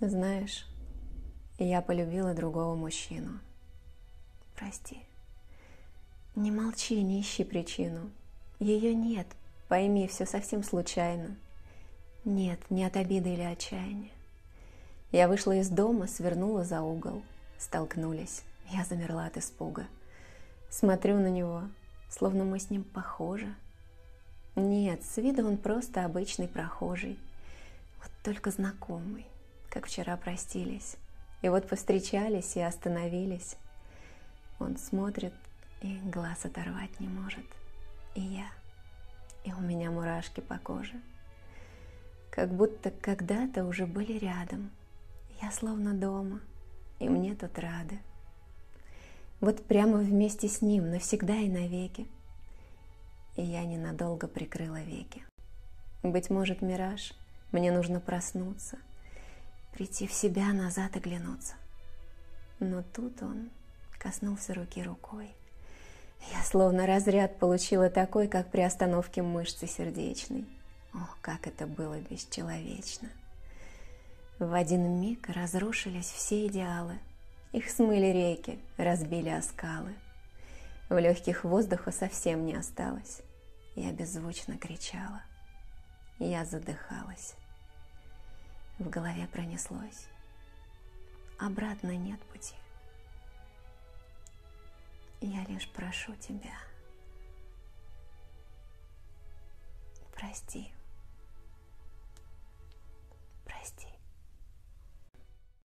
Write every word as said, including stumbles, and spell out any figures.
Знаешь, я полюбила другого мужчину. Прости. Не молчи, не ищи причину. Ее нет, пойми, все совсем случайно. Нет, не от обиды или отчаяния. Я вышла из дома, свернула за угол. Столкнулись, я замерла от испуга. Смотрю на него, словно мы с ним похожи. Нет, с виду он просто обычный прохожий. Вот только знакомый, как вчера простились. И вот повстречались и остановились. Он смотрит и глаз оторвать не может. И я, и у меня мурашки по коже. Как будто когда-то уже были рядом. Я словно дома, и мне тут рады. Вот прямо вместе с ним, навсегда и навеки. И я ненадолго прикрыла веки. Быть может, мираж, мне нужно проснуться, прийти в себя, назад оглянуться. Но тут он коснулся руки рукой. Я словно разряд получила такой, как при остановке мышцы сердечной. Ох, как это было бесчеловечно! В один миг разрушились все идеалы. Их смыли реки, разбили о скалы. В легких воздуха совсем не осталось. Я беззвучно кричала. Я задыхалась. В голове пронеслось. Обратно нет пути. Я лишь прошу тебя. Прости.